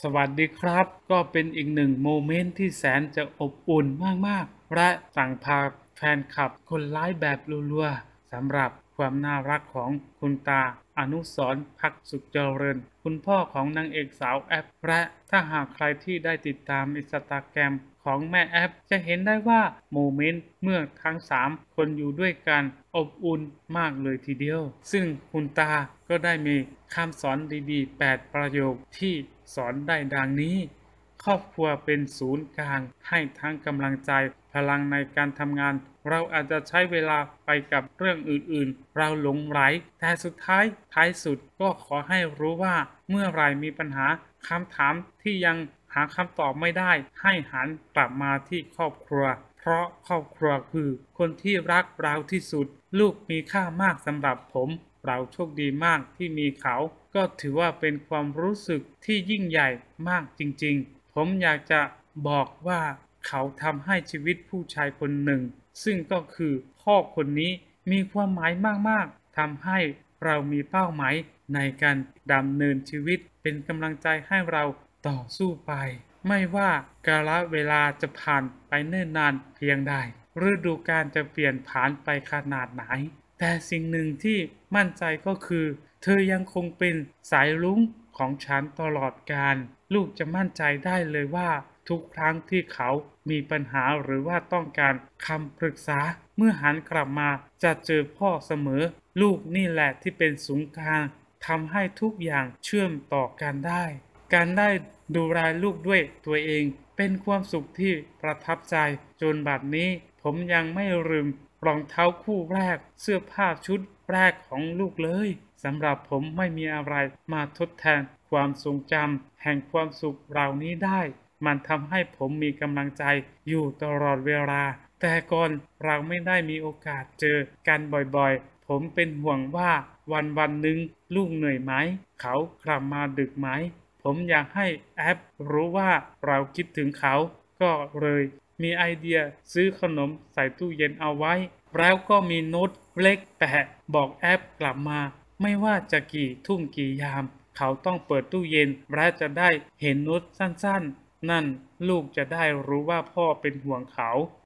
สวัสดีครับก็เป็นอีกหนึ่งโมเมนต์ที่แสนจะอบอุ่นมากๆและสั่งพาแฟนคลับคนไลค์แบบรัวๆสำหรับความน่ารักของคุณตาอนุสรณ์พักสุขเจริญคุณพ่อของนางเอกสาวแอปและถ้าหากใครที่ได้ติดตามอินสตาแกรมของแม่แอปจะเห็นได้ว่าโมเมนต์เมื่อทั้ง3คนอยู่ด้วยกันอบอุ่นมากเลยทีเดียวซึ่งคุณตาก็ได้มีคำสอนดีๆ8ประโยคที่สอนได้ดังนี้ครอบครัวเป็นศูนย์กลางให้ทั้งกำลังใจพลังในการทำงานเราอาจจะใช้เวลาไปกับเรื่องอื่นๆเราหลงไหลแต่สุดท้ายสุดก็ขอให้รู้ว่าเมื่อไรมีปัญหาคำถามที่ยังหาคำตอบไม่ได้ให้หันกลับมาที่ครอบครัวเพราะครอบครัวคือคนที่รักเราที่สุดลูกมีค่ามากสำหรับผมเราโชคดีมากที่มีเขาก็ถือว่าเป็นความรู้สึกที่ยิ่งใหญ่มากจริงๆผมอยากจะบอกว่าเขาทำให้ชีวิตผู้ชายคนหนึ่งซึ่งก็คือพ่อคนนี้มีความหมายมากๆทำให้เรามีเป้าหมายในการดำเนินชีวิตเป็นกำลังใจให้เราต่อสู้ไปไม่ว่ากาลเวลาจะผ่านไปเนิ่นนานเพียงใดฤดูกาลจะเปลี่ยนผ่านไปขนาดไหนแต่สิ่งหนึ่งที่มั่นใจก็คือเธอยังคงเป็นสายรุ้งของฉันตลอดกาลลูกจะมั่นใจได้เลยว่าทุกครั้งที่เขามีปัญหาหรือว่าต้องการคำปรึกษาเมื่อหันกลับมาจะเจอพ่อเสมอลูกนี่แหละที่เป็นศูนย์กลางทำให้ทุกอย่างเชื่อมต่อกันได้การได้ดูแลลูกด้วยตัวเองเป็นความสุขที่ประทับใจจนบัดนี้ผมยังไม่ลืมรองเท้าคู่แรกเสื้อผ้าชุดแรกของลูกเลยสำหรับผมไม่มีอะไรมาทดแทนความทรงจำแห่งความสุขเหล่านี้ได้มันทำให้ผมมีกำลังใจอยู่ตลอดเวลาแต่ก่อนเราไม่ได้มีโอกาสเจอกันบ่อยๆผมเป็นห่วงว่าวันหนึ่งลูกเหนื่อยไหมเขากลับมาดึกไหมผมอยากให้แอปรู้ว่าเราคิดถึงเขาก็เลยมีไอเดียซื้อขนมใส่ตู้เย็นเอาไว้แล้วก็มีโน้ตเล็กแปะบอกแอปกลับมาไม่ว่าจะกี่ทุ่มกี่ยามเขาต้องเปิดตู้เย็นและจะได้เห็นโน้ตสั้นๆนั่นลูกจะได้รู้ว่าพ่อเป็นห่วงเขา